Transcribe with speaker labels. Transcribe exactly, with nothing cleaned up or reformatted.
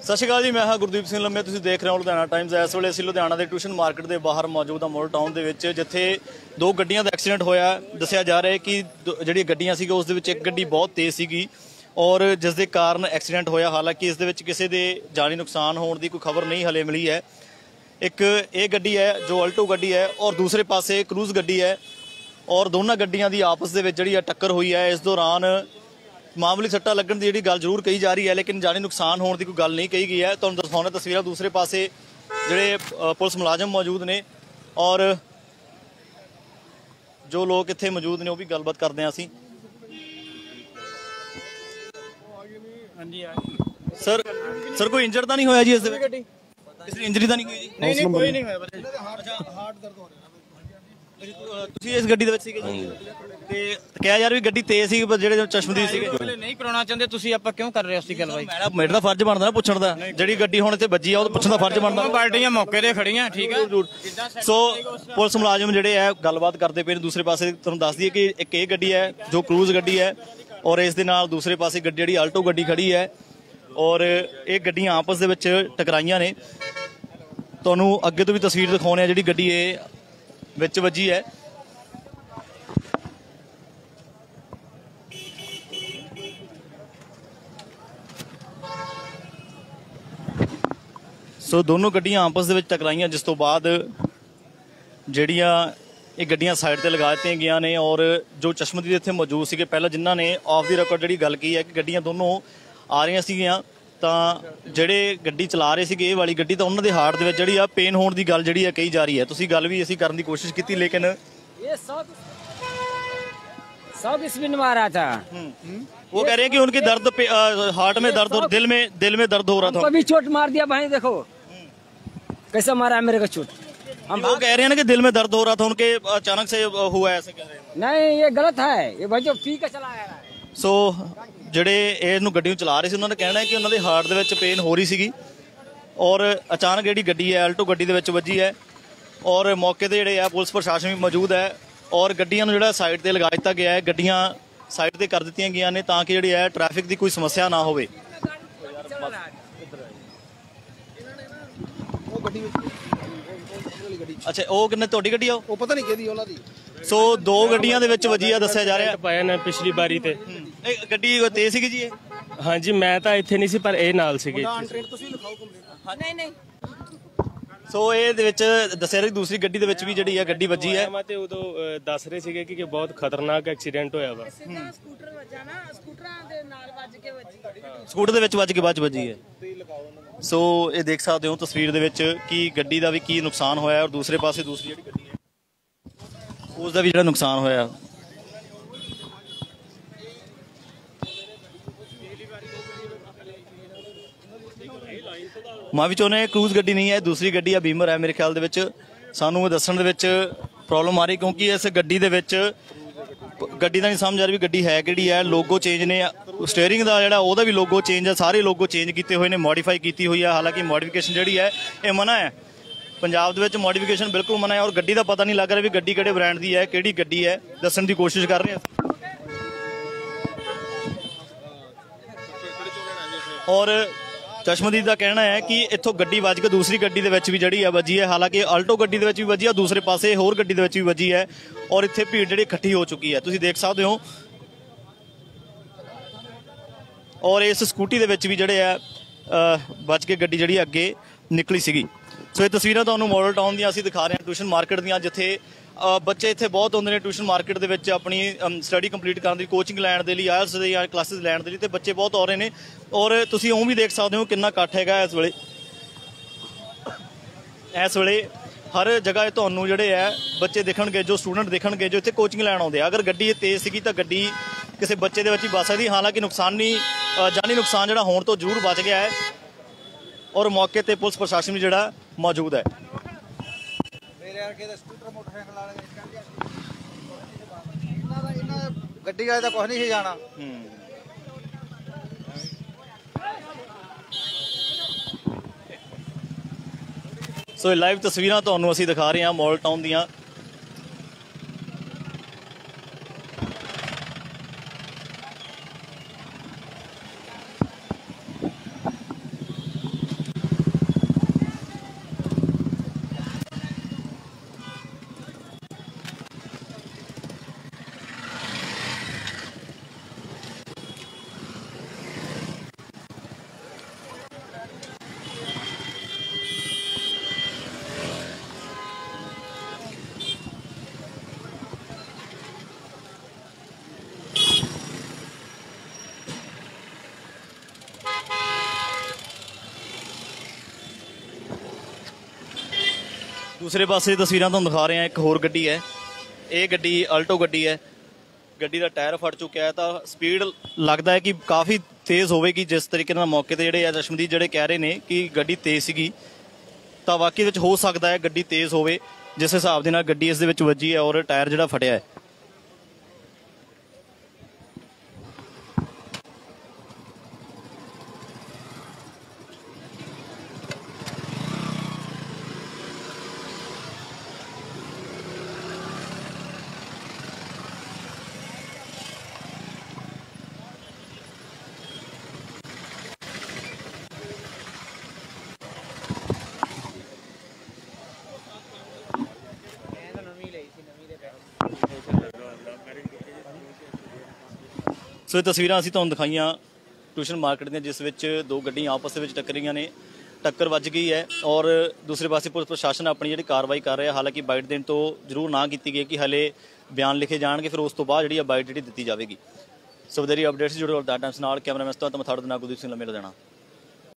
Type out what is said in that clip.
Speaker 1: ਸਤਿ ਸ਼੍ਰੀ ਅਕਾਲ ਜੀ, ਮੈਂ ਹਾਂ ਗੁਰਦੀਪ ਸਿੰਘ ਲੰਮੇ। ਤੁਸੀਂ ਦੇਖ ਰਹੇ ਹੋ ਲੁਧਿਆਣਾ ਟਾਈਮਜ਼। ਇਸ ਵੇਲੇ ਅਸੀਂ ਲੁਧਿਆਣਾ ਦੇ ਟਿਊਸ਼ਨ ਮਾਰਕੀਟ ਦੇ ਬਾਹਰ ਮੌਜੂਦ ਹਾਂ, ਮੋਲ ਟਾਊਨ ਦੇ ਵਿੱਚ, ਜਿੱਥੇ ਦੋ ਗੱਡੀਆਂ ਦਾ ਐਕਸੀਡੈਂਟ ਹੋਇਆ। ਦੱਸਿਆ ਜਾ ਰਿਹਾ ਕਿ ਜਿਹੜੀਆਂ ਗੱਡੀਆਂ ਸੀਗੀਆਂ ਉਸ ਦੇ ਵਿੱਚ ਇੱਕ ਗੱਡੀ ਬਹੁਤ ਤੇਜ਼ ਸੀਗੀ ਔਰ ਜਿਸ ਦੇ ਕਾਰਨ ਐਕਸੀਡੈਂਟ ਹੋਇਆ। ਹਾਲਾਂਕਿ ਇਸ ਦੇ ਵਿੱਚ ਕਿਸੇ ਦੇ ਜਾਨੀ ਨੁਕਸਾਨ ਹੋਣ ਦੀ ਕੋਈ ਖਬਰ ਨਹੀਂ ਹਲੇ ਮਿਲੀ ਹੈ। ਇੱਕ ਇਹ ਗੱਡੀ ਹੈ ਜੋ ਅਲਟੋ ਗੱਡੀ ਹੈ ਔਰ ਦੂਸਰੇ ਪਾਸੇ ਕਰੂਜ਼ ਗੱਡੀ ਹੈ ਔਰ ਦੋਨਾਂ ਗੱਡੀਆਂ ਦੀ ਆਪਸ ਦੇ ਵਿੱਚ ਜਿਹੜੀ ਟੱਕਰ ਹੋਈ ਹੈ। ਇਸ ਦੌਰਾਨ ਮਾਮੂਲੀ ਸੱਟਾਂ ਲੱਗਣ ਦੀ ਜਿਹੜੀ ਗੱਲ ਜ਼ਰੂਰ ਕਹੀ ਜਾ ਰਹੀ ਹੈ, ਲੇਕਿਨ ਜਾਨੀ ਨੁਕਸਾਨ ਹੋਣ ਦੀ ਕੋਈ ਗੱਲ ਨਹੀਂ ਕਹੀ ਗਈ ਹੈ। ਤੁਹਾਨੂੰ ਦਿਖਾਉਣਾ ਤਸਵੀਰਾਂ। ਦੂਸਰੇ ਪਾਸੇ ਜਿਹੜੇ ਪੁਲਿਸ ਮੁਲਾਜ਼ਮ ਮੌਜੂਦ ਨੇ ਔਰ ਜੋ ਲੋਕ ਇੱਥੇ ਮੌਜੂਦ ਨੇ ਉਹ ਵੀ ਗੱਲਬਾਤ ਕਰਦੇ ਹਾਂ ਅਸੀਂ। ਸਰ ਸਰ ਕੋਈ ਇੰਜਰਡ ਤਾਂ ਨਹੀਂ ਹੋਇਆ ਜੀ ਇਸ ਦੇ ਵਿੱਚ? ਕਿਸੇ ਦੀ ਇੰਜਰੀ ਤਾਂ ਨਹੀਂ ਹੋਈ ਜੀ?
Speaker 2: ਨਹੀਂ ਨਹੀਂ ਕੋਈ ਨਹੀਂ ਹੋਇਆ।
Speaker 1: ਅੱਛਾ, ਹਾਰਟ ਦਰਦ ਹੋ ਰਿਹਾ। ਤੁਸੀਂ ਇਸ ਗੱਡੀ ਦੇ ਵਿੱਚ ਸੀਗੇ ਜੀ ਤੇ ਕਿਹਾ ਯਾਰ ਵੀ ਗੱਡੀ ਤੇਜ਼ ਸੀ, ਜਿਹੜੇ ਚਸ਼ਮਦੀਦ ਸੀਗੇ
Speaker 2: ਨਹੀਂ ਕਰਾਉਣਾ ਚਾਹੁੰਦੇ ਤੁਸੀਂ, ਆਪਾਂ ਕਿਉਂ ਕਰ ਰਹੇ ਹੋ ਉਸ ਦੀ ਗੱਲ ਬਾਈ?
Speaker 1: ਮੈਡਮ ਮੇਰੇ ਦਾ ਫਰਜ਼ ਬਣਦਾ ਨਾ ਪੁੱਛਣ ਦਾ। ਜਿਹੜੀ ਗੱਡੀ ਹੁਣ ਇੱਥੇ ਵੱਜੀ ਆ ਉਹ ਪੁੱਛਣ ਦਾ ਫਰਜ਼ ਬਣਦਾ।
Speaker 2: ਪਾਰਟੀਆਂ ਮੌਕੇ ਤੇ ਖੜੀਆਂ, ਠੀਕ ਹੈ।
Speaker 1: ਸੋ ਪੁਲਿਸ ਮੁਲਾਜ਼ਮ ਜਿਹੜੇ ਆ ਗੱਲਬਾਤ ਕਰਦੇ ਪਏ ਨੇ। ਦੂਸਰੇ ਪਾਸੇ ਤੁਹਾਨੂੰ ਦੱਸ ਦਈਏ ਕਿ ਇੱਕ ਇਹ ਗੱਡੀ ਹੈ ਜੋ ਕਰੂਜ਼ ਗੱਡੀ ਹੈ ਔਰ ਇਸ ਦੇ ਨਾਲ ਦੂਸਰੇ ਪਾਸੇ ਗੱਡੀ ਜਿਹੜੀ ਆਲਟੋ ਗੱਡੀ ਖੜੀ ਹੈ ਔਰ ਇਹ ਗੱਡੀਆਂ ਆਪਸ ਦੇ ਵਿੱਚ ਟਕਰਾਈਆਂ ਨੇ। ਤੁਹਾਨੂੰ ਅੱਗੇ ਤੋਂ ਵੀ ਤਸਵੀਰ ਦਿਖਾਉਣੇ ਆ ਜਿਹੜੀ ਗੱਡੀ ਇਹ ਵਿੱਚ ਵੱਜੀ ਹੈ। ਸੋ ਦੋਨੋਂ ਗੱਡੀਆਂ ਆਪਸ ਦੇ ਵਿੱਚ ਟਕਰਾਈਆਂ, ਜਿਸ ਤੋਂ ਬਾਅਦ ਜਿਹੜੀਆਂ ਇਹ ਗੱਡੀਆਂ ਸਾਈਡ ਤੇ ਲਗਾ ਦਿੱਤੀਆਂ ਗਈਆਂ ਨੇ ਔਰ ਜੋ ਚਸ਼ਮਦੀਦ ਇੱਥੇ ਮੌਜੂਦ ਸੀਗੇ, ਪਹਿਲਾਂ ਜਿਨ੍ਹਾਂ ਨੇ ਆਫ ਦੀ ਰਿਕਾਰਡ ਜਿਹੜੀ ਗੱਲ ਕੀ ਹੈ ਕਿ ਗੱਡੀਆਂ ਦੋਨੋਂ ਆ ਰਹੀਆਂ ਸੀਗੀਆਂ, ਤਾਂ ਜਿਹੜੇ ਗੱਡੀ ਚਲਾ ਰਹੇ ਸੀਗੇ ਇਹ ਵਾਲੀ ਗੱਡੀ, ਤਾਂ ਉਹਨਾਂ ਦੇ ਹਾਰਟ ਦੇ ਵਿੱਚ ਜਿਹੜੀ ਆ ਪੇਨ ਹੋਣ ਦੀ ਗੱਲ ਜਿਹੜੀ ਹੈ ਕਹੀ ਜਾ ਰਹੀ ਹੈ। ਤੁਸੀਂ ਗੱਲ ਵੀ ਅਸੀਂ ਕਰਨ ਦੀ ਕੋਸ਼ਿਸ਼ ਕੀਤੀ, ਲੇਕਿਨ
Speaker 3: ये सब सब स्पिन मारा था।
Speaker 1: वो कह रहे हैं कि उनके दर्द पे हार्ट में दर्द और दिल में दिल में दर्द हो रहा था।
Speaker 3: कभी चोट मार दिया भाई, देखो कैसा मारा है मेरे को चोट।
Speaker 1: हम वो कह रहे हैं ना कि दिल में दर्द हो रहा था उनके, अचानक से हुआ ऐसे कह रहे हैं।
Speaker 3: नहीं ये गलत है, ये भाई जो पी के चला रहा है।
Speaker 1: सो ਜਿਹੜੇ ਇਹਨੂੰ ਗੱਡੀ ਨੂੰ ਚਲਾ ਰਹੇ ਸੀ ਉਹਨਾਂ ਨੇ ਕਹਿਣਾ ਹੈ ਕਿ ਉਹਨਾਂ ਦੇ ਹਾਰਟ ਦੇ ਵਿੱਚ ਪੇਨ ਹੋ ਰਹੀ ਸੀਗੀ ਔਰ ਅਚਾਨਕ ਜਿਹੜੀ ਗੱਡੀ ਹੈ ਆਲਟੋ ਗੱਡੀ ਦੇ ਵਿੱਚ ਵੱਜੀ ਹੈ ਔਰ ਮੌਕੇ ਤੇ ਜਿਹੜੇ ਆ ਪੁਲਿਸ ਪ੍ਰਸ਼ਾਸਨ ਵੀ ਮੌਜੂਦ ਹੈ ਔਰ ਗੱਡੀਆਂ ਨੂੰ ਜਿਹੜਾ ਸਾਈਡ ਤੇ ਲਗਾ ਦਿੱਤਾ ਗਿਆ ਹੈ। ਗੱਡੀਆਂ ਸਾਈਡ ਤੇ ਕਰ ਦਿੱਤੀਆਂ ਗਈਆਂ ਨੇ ਤਾਂ ਕਿ ਜਿਹੜੀ ਹੈ ਟ੍ਰੈਫਿਕ ਦੀ ਕੋਈ ਸਮੱਸਿਆ ਨਾ ਹੋਵੇ। ਅੱਛਾ, ਉਹ ਕਿੰਨੇ ਤੁਹਾਡੀ ਗੱਡੀ ਆ?
Speaker 4: ਉਹ ਪਤਾ ਨਹੀਂ ਕਿਹਦੀ ਉਹਨਾਂ ਦੀ।
Speaker 1: ਸੋ ਦੋ ਗੱਡੀਆਂ ਦੇ ਵਿੱਚ ਵੱਜੀ ਆ ਦੱਸਿਆ ਜਾ ਰਿਹਾ।
Speaker 5: ਪਾਇਆ ਨਾ ਪਿਛਲੀ ਵਾਰੀ ਤੇ
Speaker 1: ਇਹ ਗੱਡੀ ਤੇਜ਼ ਸੀਗੀ ਜੀ ਇਹ?
Speaker 5: ਹਾਂਜੀ, ਮੈਂ ਤਾਂ ਇੱਥੇ ਨਹੀਂ ਸੀ ਪਰ ਇਹ ਨਾਲ ਸੀਗੇ।
Speaker 4: ਤੁਸੀਂ ਲਿਖਾਓ ਕੰਪਲੇਂਟ।
Speaker 3: नहीं नहीं
Speaker 1: ਸੋ ਇਹ ਦੇ ਵਿੱਚ ਦੱਸਿਆ ਰਿਹਾ ਦੂਸਰੀ ਗੱਡੀ ਦੇ ਵਿੱਚ ਵੀ ਜਿਹੜੀ ਆ ਗੱਡੀ ਵੱਜੀ ਹੈ।
Speaker 5: ਮੈਂ ਤੇ ਉਦੋਂ ਅ, ਦੱਸ ਰਹੇ ਸੀਗੇ ਕਿ ਬਹੁਤ ਖਤਰਨਾਕ ਐਕਸੀਡੈਂਟ ਹੋਇਆ ਵਾ।
Speaker 3: स्कूटर वजा ना, स्कूटरां दे नाल वज के वजी।
Speaker 1: ਸਕੂਟਰ ਦੇ ਵਿੱਚ ਵੱਜ ਕੇ ਬਾਅਦ ਚ ਵੱਜੀ ਹੈ। ਸੋ ਇਹ ਦੇਖ ਸਕਦੇ ਹੋ ਤਸਵੀਰ ਦੇ ਵਿੱਚ ਕਿ ਗੱਡੀ ਦਾ ਵੀ ਕੀ ਨੁਕਸਾਨ ਹੋਇਆ ਔਰ ਦੂਸਰੇ ਪਾਸੇ ਦੂਸਰੀ ਜਿਹੜੀ ਗੱਡੀ ਹੈ ਉਸ ਦਾ ਵੀ ਜਿਹੜਾ ਨੁਕਸਾਨ ਹੋਇਆ। ਮਾਂ ਵੀ ਚਾਹੁੰਦੇ ਕਰੂਜ਼ ਗੱਡੀ ਨਹੀਂ ਹੈ, ਦੂਸਰੀ ਗੱਡੀ ਆ ਬੀਮਰ ਹੈ ਮੇਰੇ ਖਿਆਲ ਦੇ ਵਿੱਚ। ਸਾਨੂੰ ਇਹ ਦੱਸਣ ਦੇ ਵਿੱਚ ਪ੍ਰੋਬਲਮ ਆ ਰਹੀ ਕਿਉਂਕਿ ਇਸ ਗੱਡੀ ਦੇ ਵਿੱਚ ਗੱਡੀ ਦਾ ਨਹੀਂ ਸਮਝ ਆ ਰਹੀ ਵੀ ਗੱਡੀ ਹੈ ਕਿਹੜੀ ਹੈ। ਲੋਗੋ ਚੇਂਜ ਨੇ, ਸਟੀਅਰਿੰਗ ਦਾ ਜਿਹੜਾ ਉਹਦਾ ਵੀ ਲੋਗੋ ਚੇਂਜ ਹੈ, ਸਾਰੇ ਲੋਗੋ ਚੇਂਜ ਕੀਤੇ ਹੋਏ ਨੇ, ਮੋਡੀਫਾਈ ਕੀਤੀ ਹੋਈ ਹੈ। ਹਾਲਾਂਕਿ ਮੋਡੀਫਿਕੇਸ਼ਨ ਜਿਹੜੀ ਹੈ ਇਹ ਮਨਾ ਹੈ, ਪੰਜਾਬ ਦੇ ਵਿੱਚ ਮੋਡੀਫਿਕੇਸ਼ਨ ਬਿਲਕੁਲ ਮਨਾ ਹੈ ਔਰ ਗੱਡੀ ਦਾ ਪਤਾ ਨਹੀਂ ਲੱਗ ਰਿਹਾ ਵੀ ਗੱਡੀ ਕਿਹੜੇ ਬ੍ਰਾਂਡ ਦੀ ਹੈ, ਕਿਹੜੀ ਗੱਡੀ ਹੈ, ਦੱਸਣ ਦੀ ਕੋਸ਼ਿਸ਼ ਕਰ ਰਹੇ ਹਾਂ। ਔਰ ਚਸ਼ਮਦੀਦ ਦਾ ਕਹਿਣਾ ਹੈ ਕਿ ਇੱਥੋਂ ਗੱਡੀ ਵੱਜ ਕੇ ਦੂਸਰੀ ਗੱਡੀ ਦੇ ਵਿੱਚ ਵੀ ਜਿਹੜੀ ਹੈ ਵੱਜੀ ਹੈ। ਹਾਲਾਂਕਿ ਆਲਟੋ ਗੱਡੀ ਦੇ ਵਿੱਚ ਵੀ ਵੱਜੀ ਹੈ, ਦੂਸਰੇ ਪਾਸੇ ਹੋਰ ਗੱਡੀ ਦੇ ਵਿੱਚ ਵੀ ਵੱਜੀ ਹੈ ਔਰ ਇੱਥੇ ਭੀੜ ਜਿਹੜੀ ਇਕੱਠੀ ਹੋ ਚੁੱਕੀ ਹੈ, ਤੁਸੀਂ ਦੇਖ ਸਕਦੇ ਹੋ। ਔਰ ਇਸ ਸਕੂਟੀ ਦੇ ਵਿੱਚ ਵੀ ਜਿਹੜੇ ਆ ਵੱਜ ਕੇ ਗੱਡੀ ਜਿਹੜੀ ਅੱਗੇ ਨਿਕਲੀ ਸੀਗੀ। ਸੋ ਇਹ ਤਸਵੀਰਾਂ ਤੁਹਾਨੂੰ ਮਾਡਲ ਟਾਊਨ ਦੀਆਂ ਅਸੀਂ ਦਿਖਾ ਰਹੇ ਹਾਂ, ਟਿਊਸ਼ਨ ਮਾਰਕੀਟ ਦੀਆਂ, ਜਿੱਥੇ ਬੱਚੇ ਇੱਥੇ ਬਹੁਤ ਹੁੰਦੇ ਨੇ ਟਿਊਸ਼ਨ ਮਾਰਕੀਟ ਦੇ ਵਿੱਚ ਆਪਣੀ ਸਟੱਡੀ ਕੰਪਲੀਟ ਕਰਨ ਦੀ, ਕੋਚਿੰਗ ਲੈਣ ਦੇ ਲਈ, ਆਇਲਸ ਦੇ ਜਾਂ ਕਲਾਸਿਸ ਲੈਣ ਦੇ ਲਈ, ਤੇ ਬੱਚੇ ਬਹੁਤ ਆ ਰਹੇ ਨੇ ਔਰ ਤੁਸੀਂ ਉਹ ਵੀ ਦੇਖ ਸਕਦੇ ਹੋ ਕਿੰਨਾ ਇਕੱਠ ਹੈਗਾ ਇਸ ਵੇਲੇ। ਇਸ ਵੇਲੇ ਹਰ ਜਗ੍ਹਾ ਤੁਹਾਨੂੰ ਜਿਹੜੇ ਹੈ ਬੱਚੇ ਦੇਖਣਗੇ, ਜੋ ਸਟੂਡੈਂਟ ਦੇਖਣਗੇ ਜੋ ਇੱਥੇ ਕੋਚਿੰਗ ਲੈਣ ਆਉਂਦੇ ਆ। ਅਗਰ ਗੱਡੀ ਤੇਜ਼ ਸੀਗੀ ਤਾਂ ਗੱਡੀ ਕਿਸੇ ਬੱਚੇ ਦੇ ਵਿੱਚ ਹੀ ਵੱਜ ਸਕਦੀ। ਹਾਲਾਂਕਿ ਨੁਕਸਾਨੀ ਜਾਨੀ ਨੁਕਸਾਨ ਜਿਹੜਾ ਹੋਣ ਤੋਂ ਜ਼ਰੂਰ ਬਚ ਗਿਆ ਹੈ ਔਰ ਮੌਕੇ ਤੇ ਪੁਲਿਸ ਪ੍ਰਸ਼ਾਸਨ ਵੀ ਜਿਹੜਾ ਮੌਜੂਦ ਹੈ।
Speaker 4: ਸਕੂਟਰ ਮੋਟਰਸਾਈਕਲ ਵਾਲੇ ਇਹਨਾਂ ਦਾ ਇਹਨਾਂ ਗੱਡੀ ਵਾਲੇ ਦਾ ਕੁਝ ਨਹੀਂ ਸੀ ਜਾਣਾ।
Speaker 1: ਸੋ ਇਹ ਲਾਈਵ ਤਸਵੀਰਾਂ ਤੁਹਾਨੂੰ ਅਸੀਂ ਦਿਖਾ ਰਹੇ ਹਾਂ ਮਾਡਲ ਟਾਊਨ ਦੀਆਂ। ਦੂਸਰੇ ਪਾਸੇ ਤਸਵੀਰਾਂ ਤੁਹਾਨੂੰ ਦਿਖਾ ਰਹੇ ਹਾਂ, ਇੱਕ ਹੋਰ ਗੱਡੀ ਹੈ, ਇਹ ਗੱਡੀ ਆਲਟੋ ਗੱਡੀ ਹੈ। ਗੱਡੀ ਦਾ ਟਾਇਰ ਫਟ ਚੁੱਕਿਆ ਹੈ ਤਾਂ ਸਪੀਡ ਲੱਗਦਾ ਹੈ ਕਿ ਕਾਫੀ ਤੇਜ਼ ਹੋਵੇਗੀ। ਜਿਸ ਤਰੀਕੇ ਨਾਲ ਮੌਕੇ ਤੇ ਜਿਹੜੇ ਆ ਰਸ਼ਮਦੀਪ ਜਿਹੜੇ ਕਹਿ ਰਹੇ ਨੇ ਕਿ ਗੱਡੀ ਤੇਜ਼ ਸੀਗੀ, ਤਾਂ ਵਾਕਈ ਵਿੱਚ ਹੋ ਸਕਦਾ ਹੈ ਗੱਡੀ ਤੇਜ਼ ਹੋਵੇ, ਜਿਸ ਹਿਸਾਬ ਦੇ ਨਾਲ ਗੱਡੀ ਇਸ ਦੇ ਵਿੱਚ ਵੱਜੀ ਹੈ ਔਰ ਟਾਇਰ ਜਿਹੜਾ ਫਟਿਆ ਹੈ। ਸੋ ਇਹ ਤਸਵੀਰਾਂ ਅਸੀਂ ਤੁਹਾਨੂੰ ਦਿਖਾਈਆਂ ਟਿਊਸ਼ਨ ਮਾਰਕੀਟ ਦੀਆਂ, ਜਿਸ ਵਿੱਚ ਦੋ ਗੱਡੀਆਂ ਆਪਸ ਦੇ ਵਿੱਚ ਟੱਕਰੀਆਂ ਨੇ, ਟੱਕਰ ਵੱਜ ਗਈ ਹੈ ਔਰ ਦੂਸਰੇ ਪਾਸੇ ਪੁਲਿਸ ਪ੍ਰਸ਼ਾਸਨ ਆਪਣੀ ਜਿਹੜੀ ਕਾਰਵਾਈ ਕਰ ਰਿਹਾ। ਹਾਲਾਂਕਿ ਬਾਈਟ ਦੇਣ ਤੋਂ ਜ਼ਰੂਰ ਨਾ ਕੀਤੀ ਗਈ ਕਿ ਹਲੇ ਬਿਆਨ ਲਿਖੇ ਜਾਣਗੇ, ਫਿਰ ਉਸ ਤੋਂ ਬਾਅਦ ਜਿਹੜੀ ਆ ਬਾਈਟ ਜਿਹੜੀ ਦਿੱਤੀ ਜਾਵੇਗੀ। ਸੋ ਵਧੇਰੀ ਅਪਡੇਟਸ ਜੁੜੇ ਰਹੋ ਦਾ ਟਾਈਮਸ ਨਾਲ। ਕੈਮਰਾਮੈਨ ਤੋਂ ਮੈਂ ਤੁਹਾਡੇ ਨਾਲ ਗੁਰਦੀਪ ਸਿੰਘ ਲੰਮੇ ਲੁਧਿਆਣਾ।